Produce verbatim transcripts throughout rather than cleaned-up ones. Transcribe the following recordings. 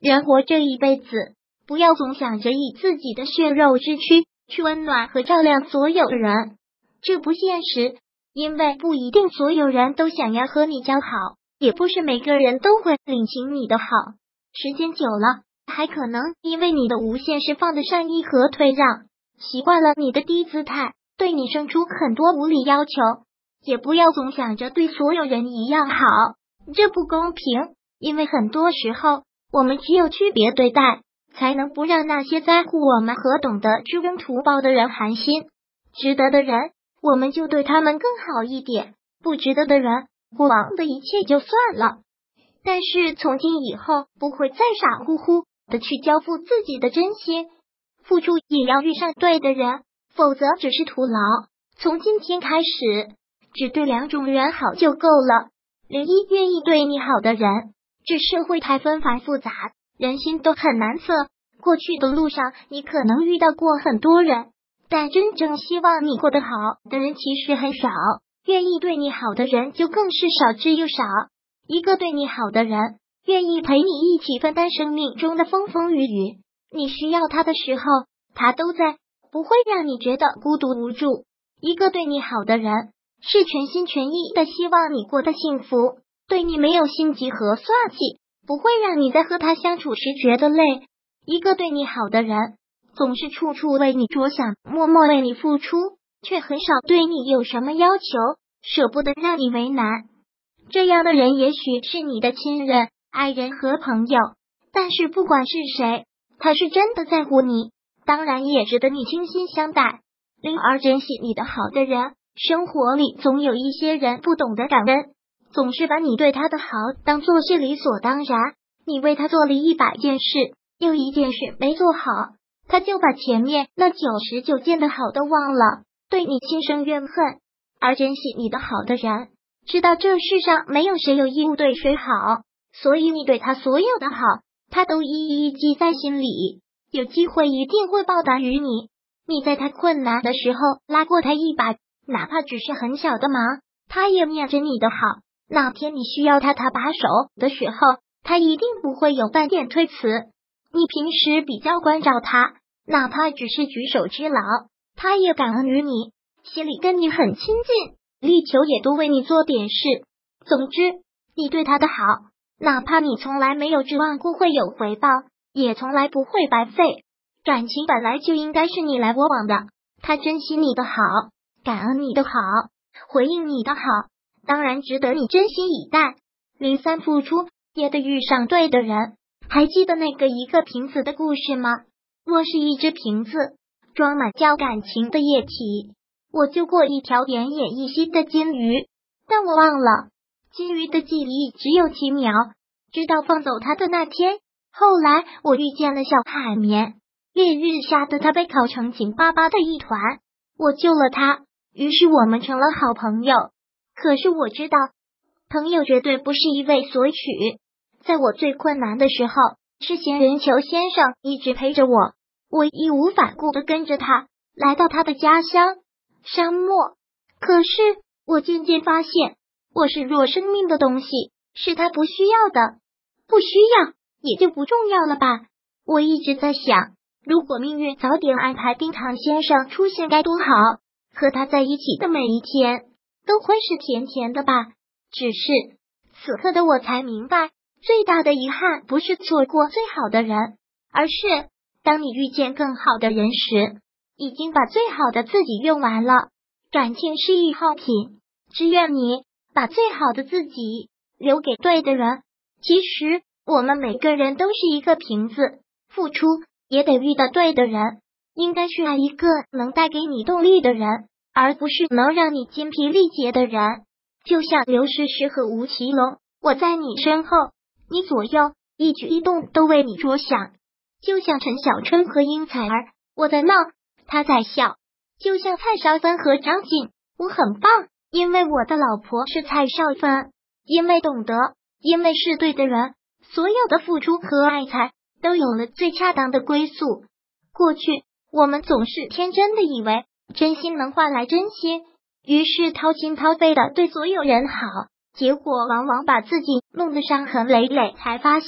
人活这一辈子，不要总想着以自己的血肉之躯去温暖和照亮所有人，这不现实，因为不一定所有人都想要和你交好，也不是每个人都会领情你的好。时间久了，还可能因为你的无限释放的善意和退让，习惯了你的低姿态，对你生出很多无理要求。也不要总想着对所有人一样好，这不公平，因为很多时候我们只有区别对待，才能不让那些在乎我们和懂得知恩图报的人寒心。值得的人，我们就对他们更好一点，不值得的人，过往的一切就算了。但是从今以后，不会再傻乎乎的去交付自己的真心，付出也要遇上对的人，否则只是徒劳。从今天开始，只对两种人好就够了。零一，愿意对你好的人。这社会太纷繁复杂，人心都很难测。过去的路上，你可能遇到过很多人，但真正希望你过得好的人其实很少，愿意对你好的人就更是少之又少。一个对你好的人，愿意陪你一起分担生命中的风风雨雨，你需要他的时候，他都在，不会让你觉得孤独无助。一个对你好的人，是全心全意的希望你过得幸福，对你没有心机和算计，不会让你在和他相处时觉得累。一个对你好的人，总是处处为你着想，默默为你付出，却很少对你有什么要求，舍不得让你为难。这样的人也许是你的亲人、爱人和朋友，但是不管是谁，他是真的在乎你，当然也值得你倾心相待。零二，珍惜你的好的人。生活里总有一些人不懂得感恩，总是把你对他的好当作是理所当然，你为他做了一百件事，又一件事没做好，他就把前面那九十九件的好都忘了，对你心生怨恨。而珍惜你的好的人，知道这世上没有谁有义务对谁好，所以你对他所有的好，他都一一记在心里，有机会一定会报答于你。你在他困难的时候拉过他一把，哪怕只是很小的忙，他也念着你的好。那天你需要他他把手的时候，他一定不会有半点推辞。你平时比较关照他，哪怕只是举手之劳，他也感恩于你，心里跟你很亲近，力求也多为你做点事。总之，你对他的好，哪怕你从来没有指望过会有回报，也从来不会白费。感情本来就应该是你来我往的，他珍惜你的好，感恩你的好，回应你的好，当然值得你珍惜以待。零三，付出也得遇上对的人。还记得那个一个瓶子的故事吗？若是一只瓶子装满叫感情的液体，我救过一条奄奄一息的金鱼，但我忘了金鱼的记忆只有几秒，直到放走它的那天。后来我遇见了小海绵，烈日下的它被烤成紧巴巴的一团，我救了它，于是我们成了好朋友。可是我知道，朋友绝对不是一味索取。在我最困难的时候，是仙人球先生一直陪着我，我义无反顾地跟着他来到他的家乡沙漠。可是我渐渐发现，我是弱生命的东西，是他不需要的。不需要也就不重要了吧。我一直在想，如果命运早点安排冰糖先生出现该多好，和他在一起的每一天都会是甜甜的吧。只是此刻的我才明白，最大的遗憾不是错过最好的人，而是当你遇见更好的人时，已经把最好的自己用完了。感情是易耗品，只愿你把最好的自己留给对的人。其实我们每个人都是一个瓶子，付出也得遇到对的人，应该去爱一个能带给你动力的人，而不是能让你精疲力竭的人。就像刘诗诗和吴奇隆，我在你身后，你左右，一举一动都为你着想。就像陈小春和殷采儿，我在闹，他在笑。就像蔡少芬和张晋，我很棒，因为我的老婆是蔡少芬，因为懂得，因为是对的人，所有的付出和爱才都有了最恰当的归宿。过去我们总是天真的以为真心能换来真心，于是掏心掏肺的对所有人好，结果往往把自己弄得伤痕累累，才发现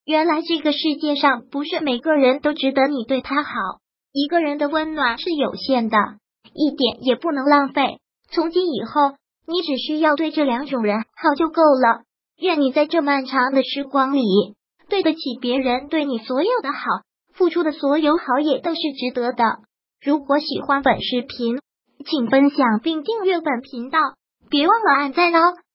原来这个世界上不是每个人都值得你对他好，一个人的温暖是有限的，一点也不能浪费。从今以后，你只需要对这两种人好就够了。愿你在这漫长的时光里，对得起别人对你所有的好，付出的所有好也都是值得的。如果喜欢本视频，请分享并订阅本频道，别忘了按赞哦。